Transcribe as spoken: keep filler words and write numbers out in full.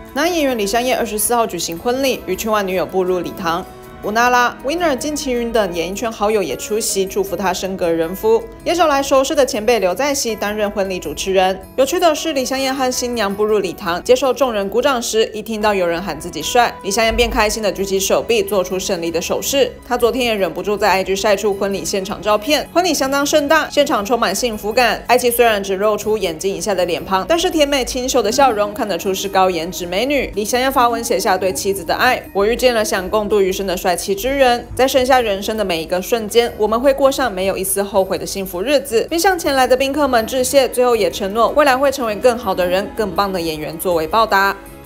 男演员李相烨二十四号举行婚礼，与圈外女友步入礼堂。 吴娜拉、Winner、金奇云等演艺圈好友也出席，祝福他升格人夫。也找来熟识的前辈刘在熙担任婚礼主持人。有趣的是，李相烨和新娘步入礼堂，接受众人鼓掌时，一听到有人喊自己帅，李相烨便开心的举起手臂，做出胜利的手势。他昨天也忍不住在 I G 晒出婚礼现场照片，婚礼相当盛大，现场充满幸福感。爱妻虽然只露出眼睛以下的脸庞，但是甜美清秀的笑容看得出是高颜值美女。李相烨发文写下对妻子的爱：我遇见了想共度余生的帅。 帅气之人，在剩下人生的每一个瞬间，我们会过上没有一丝后悔的幸福日子，并向前来的宾客们致谢。最后也承诺，未来会成为更好的人、更棒的演员作为报答。